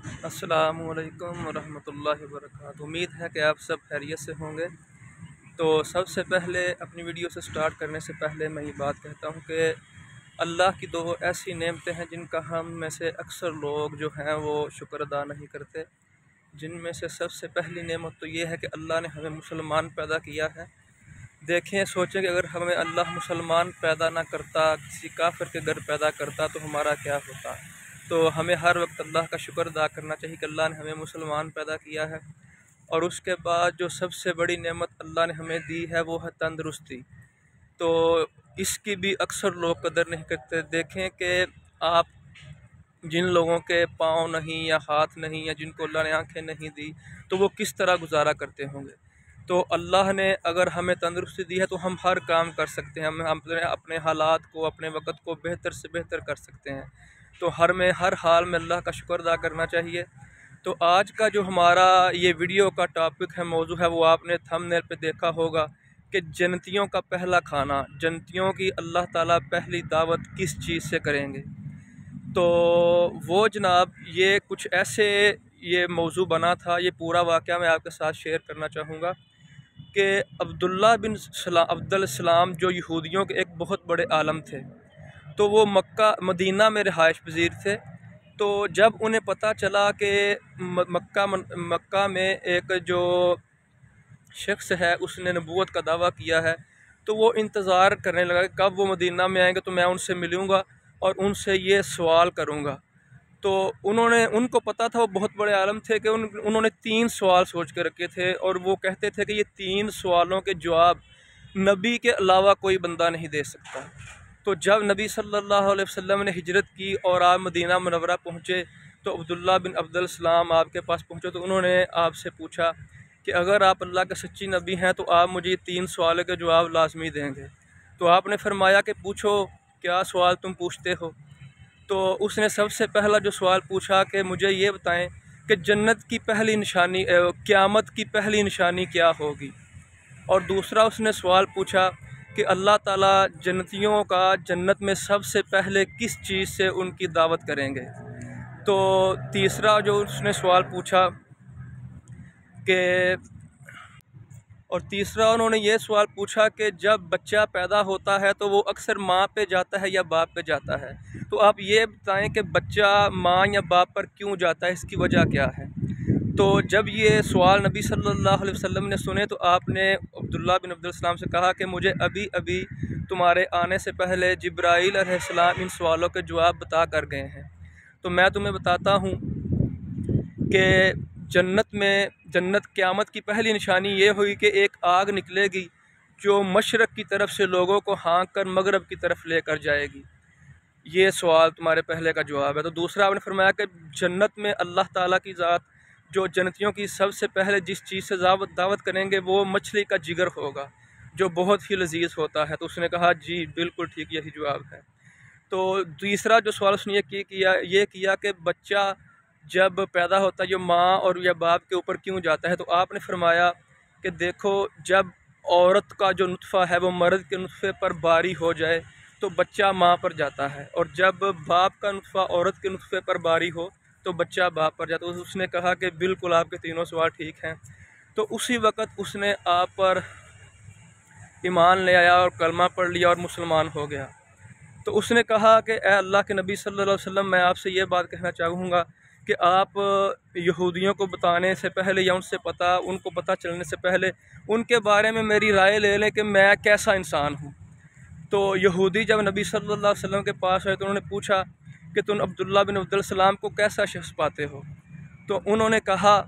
अस्सलामुअलैकुम वरहमतुल्लाहि वबरकातुहू। उम्मीद है कि आप सब खैरियत से होंगे। तो सबसे पहले अपनी वीडियो से स्टार्ट करने से पहले मैं ये बात कहता हूँ कि अल्लाह की दो ऐसी नेमतें हैं जिनका हम में से अक्सर लोग जो हैं वो शुक्र अदा नहीं करते। जिनमें से सबसे पहली नेमत तो ये है कि अल्लाह ने हमें मुसलमान पैदा किया है। देखें, सोचें कि अगर हमें अल्लाह मुसलमान पैदा ना करता, किसी काफिर के घर पैदा करता तो हमारा क्या होता। तो हमें हर वक्त अल्लाह का शुक्र अदा करना चाहिए कि अल्लाह ने हमें मुसलमान पैदा किया है। और उसके बाद जो सबसे बड़ी नेमत अल्लाह ने हमें दी है वो है तंदुरुस्ती। तो इसकी भी अक्सर लोग कदर नहीं करते। देखें कि आप जिन लोगों के पाँव नहीं या हाथ नहीं या जिनको अल्लाह ने आंखें नहीं दी तो वो किस तरह गुजारा करते होंगे। तो अल्लाह ने अगर हमें तंदुरुस्ती दी है तो हम हर काम कर सकते हैं। हम अपने हालात को, अपने वक़्त को बेहतर से बेहतर कर सकते हैं। तो हर हाल में अल्लाह का शुक्र अदा करना चाहिए। तो आज का जो हमारा ये वीडियो का टॉपिक है, मौजू है, वो आपने थंबनेल पे देखा होगा कि जन्नतियों का पहला खाना, जन्नतियों की अल्लाह ताला पहली दावत किस चीज़ से करेंगे। तो वो जनाब ये कुछ ऐसे ये मौजू बना था। ये पूरा वाक़या मैं आपके साथ शेयर करना चाहूँगा कि अब्दुल सलाम जो यहूदियों के एक बहुत बड़े आलम थे, तो वो मदीना में रिहाइश पज़ीर थे। तो जब उन्हें पता चला कि मक्का में एक जो शख्स है उसने नबूवत का दावा किया है, तो वो इंतज़ार करने लगा कि कब वो मदीना में आएंगे तो मैं उनसे मिलूँगा और उनसे ये सवाल करूँगा। तो उनको पता था, वो बहुत बड़े आलम थे कि उन्होंने 3 सवाल सोच के रखे थे और वो कहते थे कि ये 3 सवालों के जवाब नबी के अलावा कोई बंदा नहीं दे सकता। तो जब नबी सल्लल्लाहु अलैहि वसल्लम ने हिजरत की और आप मदीना मुनव्वरा पहुँचे तो अब्दुल्ला बिन अब्दुल सलाम आपके पास पहुँचे तो उन्होंने आपसे पूछा कि अगर आप अल्लाह के सच्ची नबी हैं तो आप मुझे 3 सवालों के जवाब लाजमी देंगे। तो आपने फरमाया कि पूछो, क्या सवाल तुम पूछते हो। तो उसने सबसे पहला जो सवाल पूछा कि मुझे ये बताएं कि जन्नत की पहली निशानी, क़यामत की पहली निशानी क्या होगी। और दूसरा उसने सवाल पूछा कि अल्लाह ताला जन्नतियों का जन्नत में सबसे पहले किस चीज़ से उनकी दावत करेंगे। तो तीसरा जो उसने सवाल पूछा कि और तीसरा उन्होंने ये सवाल पूछा कि जब बच्चा पैदा होता है तो वो अक्सर माँ पे जाता है या बाप पे जाता है। तो आप ये बताएं कि बच्चा माँ या बाप पर क्यों जाता है, इसकी वजह क्या है। तो जब ये सवाल नबी सल्लल्लाहु अलैहि वसल्लम ने सुने तो आपने अब्दुल्ला बिन अब्दुल सलाम से कहा कि मुझे अभी अभी तुम्हारे आने से पहले जिब्राईल अलैहिस्सलाम इन सवालों के जवाब बता कर गए हैं। तो मैं तुम्हें बताता हूँ कि जन्नत क़यामत की पहली निशानी ये हुई कि एक आग निकलेगी जो मशरक़ की तरफ से लोगों को हाँक कर मगरब की तरफ लेकर जाएगी। ये सवाल तुम्हारे पहले का जवाब है। तो दूसरा आपने फरमाया कि जन्नत में अल्लाह ताला की ज़ात जो जन्नतियों की सबसे पहले जिस चीज़ से दावत करेंगे वो मछली का जिगर होगा जो बहुत ही लजीज होता है। तो उसने कहा जी बिल्कुल ठीक, यही जवाब है। तो तीसरा जो सवाल उसने ये किया कि बच्चा जब पैदा होता है जो माँ और या बाप के ऊपर क्यों जाता है। तो आपने फरमाया कि देखो, जब औरत का जो नुत्फ़ा है वो मर्द के नुत्फ़े पर बारी हो जाए तो बच्चा माँ पर जाता है, और जब बाप का नुत्फ़ा औरत के नुत्फ़े पर बारी हो तो बच्चा बाप पर जाता है। तो उसने कहा कि बिल्कुल आपके तीनों सवाल ठीक हैं। तो उसी वक़्त उसने आप पर ईमान ले आया और कलमा पढ़ लिया और मुसलमान हो गया। तो उसने कहा कि ए अल्लाह के नबी सल्लल्लाहु अलैहि वसल्लम, मैं आपसे ये बात कहना चाहूँगा कि आप यहूदियों को बताने से पहले या उनको पता चलने से पहले उनके बारे में मेरी राय ले लें कि मैं कैसा इंसान हूँ। तो यहूदी जब नबी सल्लल्लाहु अलैहि वसल्लम के पास आए तो उन्होंने पूछा कि तुम अब्दुल्ला बिन अब्दुल सलाम को कैसा शख्स पाते हो। तो उन्होंने कहा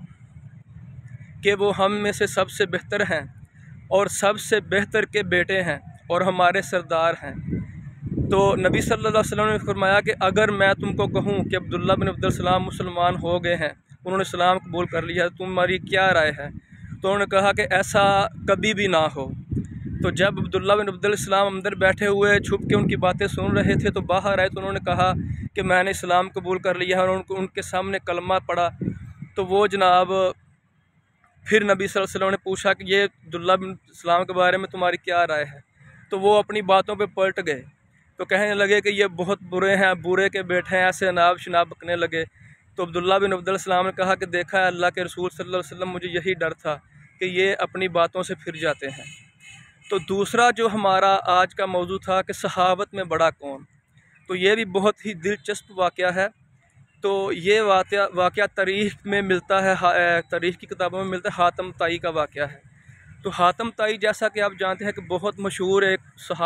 कि वो हम में से सबसे बेहतर हैं और सबसे बेहतर के बेटे हैं और हमारे सरदार हैं। तो नबी सल्लल्लाहु अलैहि वसल्लम ने फरमाया कि अगर मैं तुमको कहूँ कि अब्दुल्ला बिन अब्दुल सलाम मुसलमान हो गए हैं, उन्होंने सलाम कबूल कर लिया, तुम्हारी क्या राय है। तो उन्होंने कहा कि ऐसा कभी भी ना हो। तो जब अब्दुल्ला बिन अब्दुल सलाम अंदर बैठे हुए छुप के उनकी बातें सुन रहे थे तो बाहर आए तो उन्होंने कहा कि मैंने इस्लाम कबूल कर लिया है, और उनके सामने कलमा पढ़ा। तो वो जनाब फिर नबी सल्लल्लाहु अलैहि वसल्लम ने पूछा कि ये अब्दुल्ला बिन सलाम के बारे में तुम्हारी क्या राय है। तो वो अपनी बातों पे पलट गए। तो कहने लगे कि ये बहुत बुरे हैं, बुरे के बेटे हैं, ऐसे अनाब शनाब बकने लगे तो अब्दुल्ला बिन अब्दुल सलाम ने कहा कि देखा है अल्लाह के रसूल सल्लल्लाहु अलैहि वसल्लम, मुझे यही डर था कि ये अपनी बातों से फिर जाते हैं। तो दूसरा जो हमारा आज का मौजू था कि सहाबत में बड़ा कौन, तो ये भी बहुत ही दिलचस्प वाक़या है। तो ये वाक़या तारीख़ में मिलता है, तारीख़ की किताबों में मिलता है, हातम ताई का वाक़या है। तो हातम ताई जैसा कि आप जानते हैं कि बहुत मशहूर एक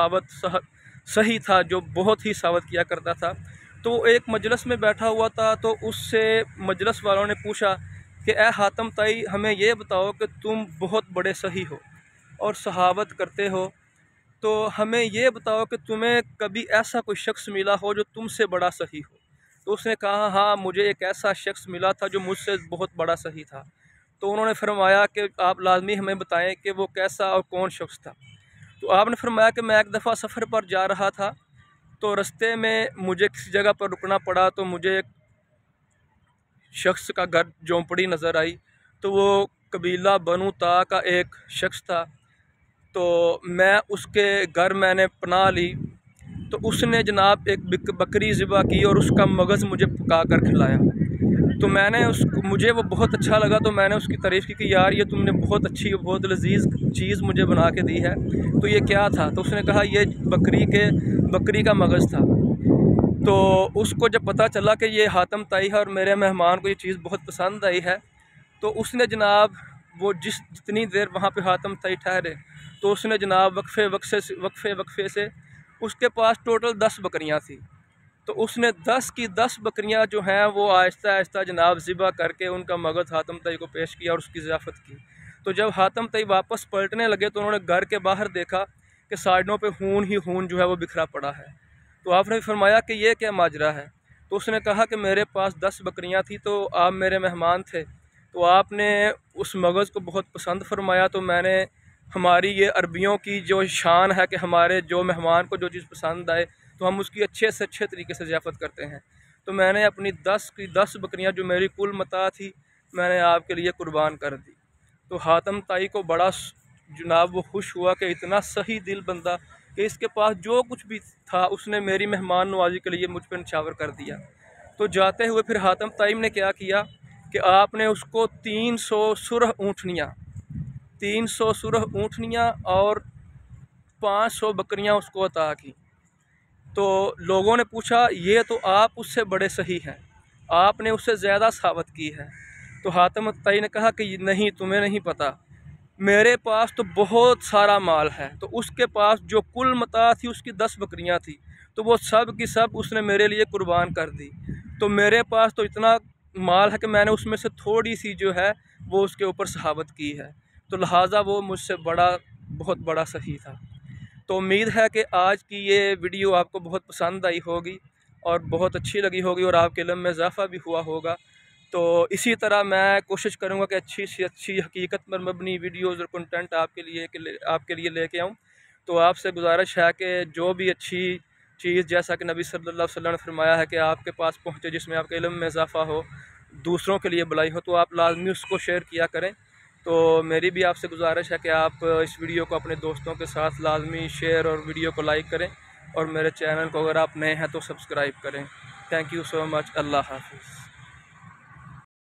सही था जो बहुत ही सावत किया करता था। तो एक मजलिस में बैठा हुआ था, तो उससे मजलिस वालों ने पूछा कि ए हातम ताई, हमें ये बताओ कि तुम बहुत बड़े सही हो और सहावत करते हो, तो हमें ये बताओ कि तुम्हें कभी ऐसा कोई शख्स मिला हो जो तुमसे बड़ा सही हो। तो उसने कहा हाँ, मुझे एक ऐसा शख्स मिला था जो मुझसे बहुत बड़ा सही था। तो उन्होंने फरमाया कि आप लाजमी हमें बताएं कि वो कैसा और कौन शख्स था। तो आपने फरमाया कि मैं एक दफ़ा सफ़र पर जा रहा था, तो रास्ते में मुझे किसी जगह पर रुकना पड़ा, तो मुझे एक शख्स का घर झोंपड़ी नज़र आई। तो वो कबीला बनु ता का एक शख्स था। तो मैं उसके घर मैंने पनाह ली। तो उसने जनाब एक बकरी ज़िबा की और उसका मगज़ मुझे पका कर खिलाया। तो मैंने मुझे वो बहुत अच्छा लगा। तो मैंने उसकी तारीफ़ की कि यार ये तुमने बहुत अच्छी, बहुत लजीज़ चीज़ मुझे बना के दी है। तो ये क्या था? तो उसने कहा ये बकरी का मगज़ था। तो उसको जब पता चला कि ये हातम ताई है और मेरे मेहमान को ये चीज़ बहुत पसंद आई है, तो उसने जनाब वो जितनी देर वहाँ पे हातम ताई ठहरे, तो उसने जनाब वक्फे से उसके पास टोटल 10 बकरियाँ थी। तो उसने 10 की 10 बकरियाँ जो हैं वो आहिस्ता आहिस्ता जनाब ज़िबा करके उनका मगज़ हातम ताई को पेश किया और उसकी ज़ियाफ़त की। तो जब हातम ताई वापस पलटने लगे, तो उन्होंने घर के बाहर देखा कि साइडों पे खून ही खून जो है वो बिखरा पड़ा है। तो आपने फरमाया कि ये क्या माजरा है? तो उसने कहा कि मेरे पास 10 बकरियाँ थी, तो आप मेरे मेहमान थे, तो आपने उस मगज़ को बहुत पसंद फरमाया। तो मैंने, हमारी ये अरबियों की जो शान है कि हमारे जो मेहमान को जो चीज़ पसंद आए तो हम उसकी अच्छे से अच्छे तरीके से ज़ियाफ़त करते हैं। तो मैंने अपनी 10 की 10 बकरियाँ जो मेरी कुल मता थी, मैंने आपके लिए कुर्बान कर दी। तो हातम ताई को बड़ा जनाब वो खुश हुआ कि इतना सही दिल बंदा कि इसके पास जो कुछ भी था उसने मेरी मेहमान नवाजी के लिए मुझ पर निछावर कर दिया। तो जाते हुए फिर हातम ताई ने क्या किया कि आपने उसको 300 सुरह ऊँटनियाँ और 500 बकरियाँ उसको अता की। तो लोगों ने पूछा ये तो आप उससे बड़े सही हैं, आपने उससे ज़्यादा सावत की है। तो हातम ताई ने कहा कि नहीं, तुम्हें नहीं पता, मेरे पास तो बहुत सारा माल है। तो उसके पास जो कुल मता थी उसकी 10 बकरियां थी, तो वो सब की सब उसने मेरे लिए कुर्बान कर दी। तो मेरे पास तो इतना माल है कि मैंने उसमें से थोड़ी सी जो है वो उसके ऊपर सहावत की है। तो लिहाजा वो मुझसे बहुत बड़ा सही था। तो उम्मीद है कि आज की ये वीडियो आपको बहुत पसंद आई होगी और बहुत अच्छी लगी होगी और आपके इल्म में इजाफ़ा भी हुआ होगा। तो इसी तरह मैं कोशिश करूँगा कि अच्छी से अच्छी हकीकत पर मबनी वीडियोज़ और कंटेंट आपके लिए लेके आऊँ। तो आपसे गुजारिश है कि जो भी अच्छी चीज़, जैसा कि नबी सल्लल्लाहु अलैहि वसल्लम ने फरमाया है कि आपके पास पहुँचे जिसमें आपके इल्म में इजाफ़ा हो, दूसरों के लिए भलाई हो, तो आप लाजमी उसको शेयर किया करें। तो मेरी भी आपसे गुजारिश है कि आप इस वीडियो को अपने दोस्तों के साथ लाजमी शेयर और वीडियो को लाइक करें और मेरे चैनल को अगर आप नए हैं तो सब्सक्राइब करें। Thank you so much. अल्लाह हाफ़िज़।